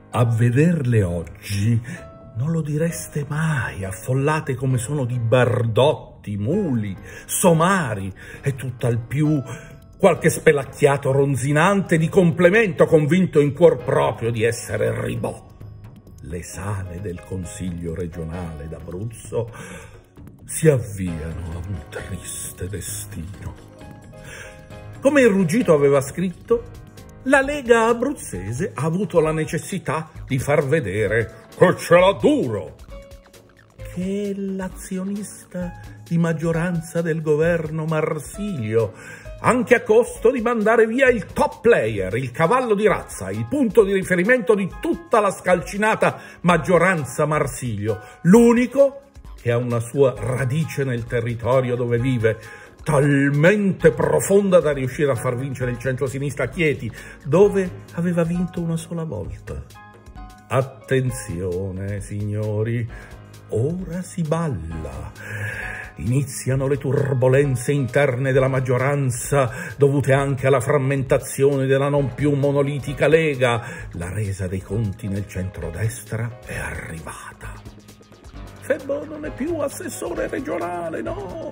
A vederle oggi non lo direste mai, affollate come sono di bardotti, muli, somari e tutt'al più qualche spelacchiato ronzinante di complemento convinto in cuor proprio di essere Ribot. Le sale del Consiglio regionale d'Abruzzo si avviano a un triste destino. Come il Ruggito aveva scritto, la Lega abruzzese ha avuto la necessità di far vedere che ce l'ha duro, che è l'azionista di maggioranza del governo Marsilio, anche a costo di mandare via il top player, il cavallo di razza, il punto di riferimento di tutta la scalcinata maggioranza Marsilio, l'unico che ha una sua radice nel territorio dove vive, talmente profonda da riuscire a far vincere il centro-sinistra a Chieti, dove aveva vinto una sola volta. Attenzione, signori, ora si balla. Iniziano le turbolenze interne della maggioranza, dovute anche alla frammentazione della non più monolitica Lega. La resa dei conti nel centrodestra è arrivata. Febbo non è più assessore regionale, no.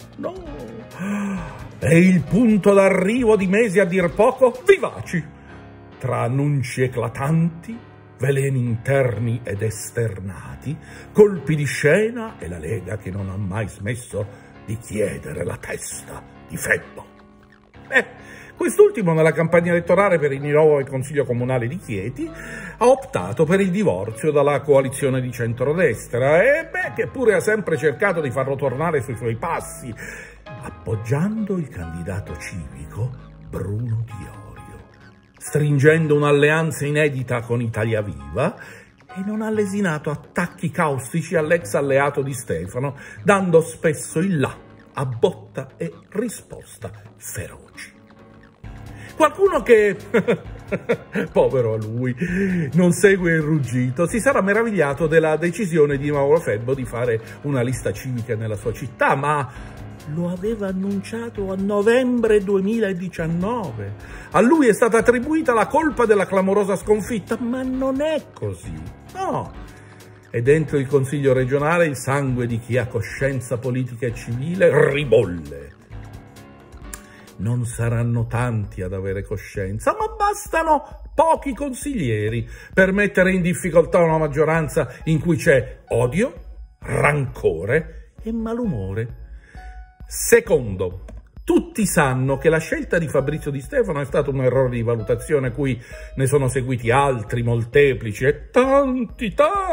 È il punto d'arrivo di mesi a dir poco vivaci, tra annunci eclatanti, veleni interni ed esternati, colpi di scena e la Lega che non ha mai smesso di chiedere la testa di Febbo. Quest'ultimo nella campagna elettorale per il nuovo Consiglio Comunale di Chieti ha optato per il divorzio dalla coalizione di centrodestra che pure ha sempre cercato di farlo tornare sui suoi passi, appoggiando il candidato civico Bruno Diorio, stringendo un'alleanza inedita con Italia Viva e non ha lesinato attacchi caustici all'ex alleato di Stefano, dando spesso il là a botta e risposta feroci. Qualcuno che, povero a lui, non segue il Ruggito, si sarà meravigliato della decisione di Mauro Febbo di fare una lista civica nella sua città, ma lo aveva annunciato a novembre 2019. A lui è stata attribuita la colpa della clamorosa sconfitta, ma non è così, no. E dentro il Consiglio regionale il sangue di chi ha coscienza politica e civile ribolle. Non saranno tanti ad avere coscienza, ma bastano pochi consiglieri per mettere in difficoltà una maggioranza in cui c'è odio, rancore e malumore. Secondo, tutti sanno che la scelta di Fabrizio Di Stefano è stato un errore di valutazione a cui ne sono seguiti altri, molteplici e tanti.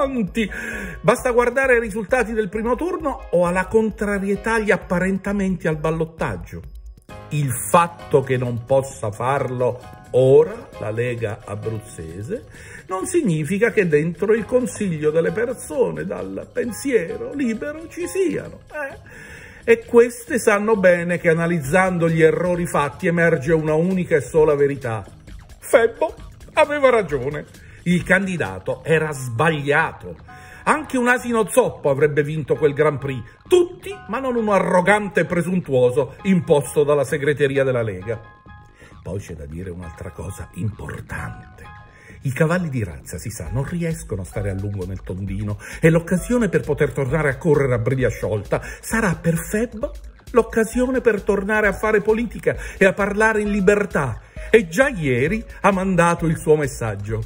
Basta guardare ai risultati del primo turno o alla contrarietà agli apparentamenti al ballottaggio. Il fatto che non possa farlo ora la Lega abruzzese non significa che dentro il consiglio delle persone dal pensiero libero ci siano. E queste sanno bene che analizzando gli errori fatti emerge una unica e sola verità. Febbo aveva ragione, il candidato era sbagliato. Anche un asino zoppo avrebbe vinto quel Grand Prix, tutti ma non uno arrogante e presuntuoso imposto dalla segreteria della Lega. Poi c'è da dire un'altra cosa importante. I cavalli di razza, si sa, non riescono a stare a lungo nel tondino e l'occasione per poter tornare a correre a briglia sciolta sarà per Febbo l'occasione per tornare a fare politica e a parlare in libertà. E già ieri ha mandato il suo messaggio.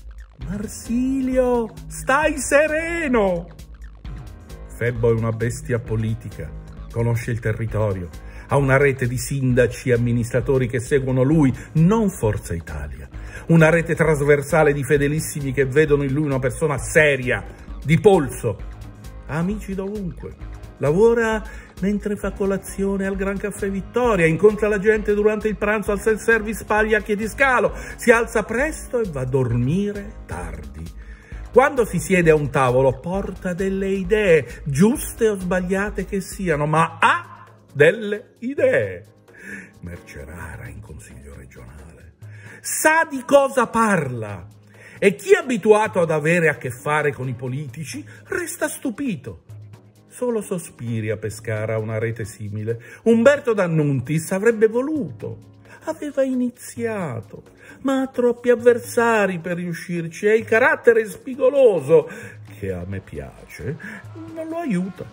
Marsilio, stai sereno! Febbo è una bestia politica, conosce il territorio, ha una rete di sindaci e amministratori che seguono lui, non Forza Italia. Una rete trasversale di fedelissimi che vedono in lui una persona seria, di polso. Ha amici dovunque. Lavora mentre fa colazione al Gran Caffè Vittoria, incontra la gente durante il pranzo al self-service Paglia a Chiediscalo, si alza presto e va a dormire tardi. Quando si siede a un tavolo porta delle idee, giuste o sbagliate che siano, ma ha delle idee. Merce rara in Consiglio regionale. Sa di cosa parla e chi è abituato ad avere a che fare con i politici resta stupito. Solo Sospiri a Pescara ha una rete simile. Umberto D'Annuntis avrebbe voluto. Aveva iniziato, ma ha troppi avversari per riuscirci e il carattere spigoloso, che a me piace, non lo aiuta.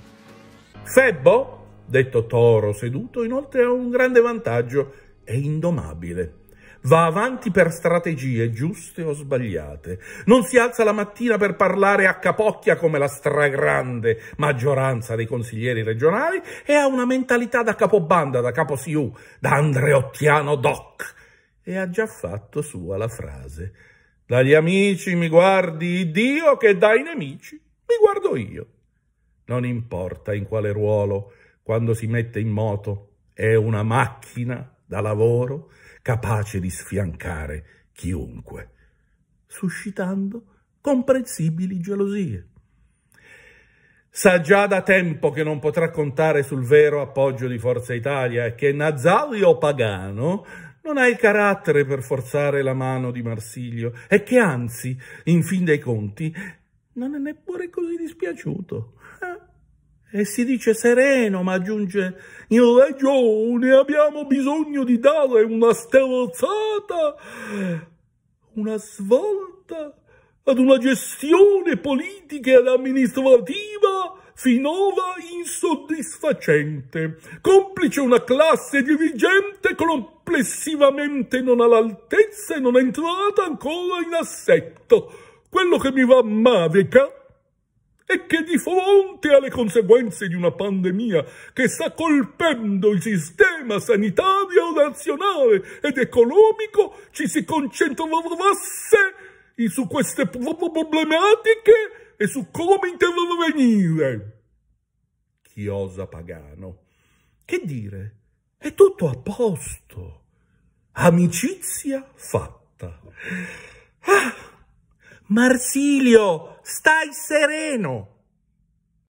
Febbo, detto Toro seduto, inoltre ha un grande vantaggio, è indomabile. Va avanti per strategie giuste o sbagliate. Non si alza la mattina per parlare a capocchia come la stragrande maggioranza dei consiglieri regionali e ha una mentalità da capobanda, da capo SIU, da andreottiano doc. E ha già fatto sua la frase: dagli amici mi guardi Dio, che dai nemici mi guardo io. Non importa in quale ruolo, quando si mette in moto, è una macchina da lavoro capace di sfiancare chiunque, suscitando comprensibili gelosie. Sa già da tempo che non potrà contare sul vero appoggio di Forza Italia e che Nazario Pagano non ha il carattere per forzare la mano di Marsilio e che anzi, in fin dei conti, non è neppure così dispiaciuto. E si dice sereno, ma aggiunge: in regione abbiamo bisogno di dare una sterzata, una svolta ad una gestione politica ed amministrativa finora insoddisfacente, complice una classe dirigente complessivamente non all'altezza e non entrata ancora in assetto. Quello che mi rammarica è che di fronte alle conseguenze di una pandemia che sta colpendo il sistema sanitario nazionale ed economico ci si concentrasse su queste problematiche e su come intervenire. Chiosa Pagano. Che dire? È tutto a posto. Amicizia fatta. Marsilio, stai sereno.